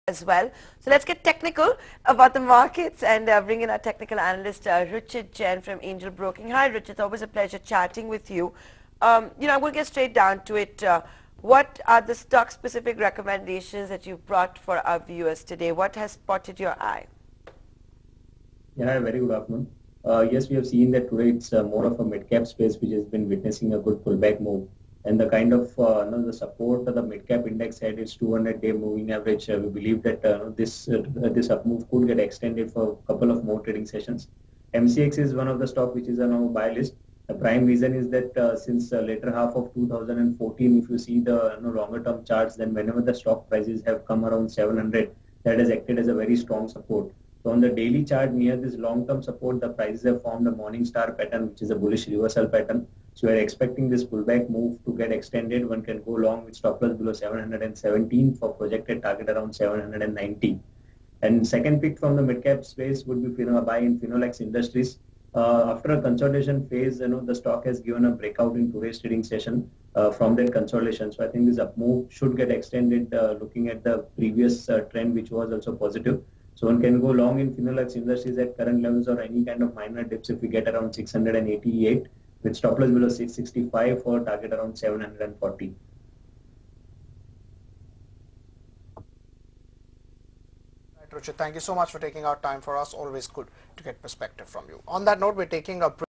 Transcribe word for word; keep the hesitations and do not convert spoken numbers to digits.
as well. So let's get technical about the markets and uh, bring in our technical analyst, uh, Ruchit Jain from Angel Broking. Hi, Ruchit. Always a pleasure chatting with you. Um, you know, I'm going to get straight down to it. Uh, what are the stock-specific recommendations that you brought for our viewers today? What has spotted your eye? Yeah, very good afternoon. Uh, yes, we have seen that today it's uh, more of a mid-cap space which has been witnessing a good pullback move. And the kind of uh, you know, the support that the mid-cap index had its two hundred day moving average. Uh, we believe that uh, this uh, this up move could get extended for a couple of more trading sessions. M C X is one of the stock which is on our buy list. The prime reason is that uh, since uh, later half of two thousand fourteen, if you see the you know, longer term charts, then whenever the stock prices have come around seven hundred, that has acted as a very strong support. So on the daily chart near this long-term support, the prices have formed a morning star pattern, which is a bullish reversal pattern. So we're expecting this pullback move to get extended. One can go long with stop loss below seven hundred seventeen for projected target around seven hundred ninety. And second pick from the mid-cap space would be Fino, buy in Finolex Industries. Uh, after a consolidation phase, you know, the stock has given a breakout in today's trading session uh, from that consolidation. So I think this up move should get extended uh, looking at the previous uh, trend, which was also positive. So one can go long in Finolex Industries at current levels or any kind of minor dips if we get around six hundred eighty-eight with stop loss below six sixty-five for target around seven hundred forty. Right, Ruchit, thank you so much for taking our time for us. Always good to get perspective from you. On that note, we're taking a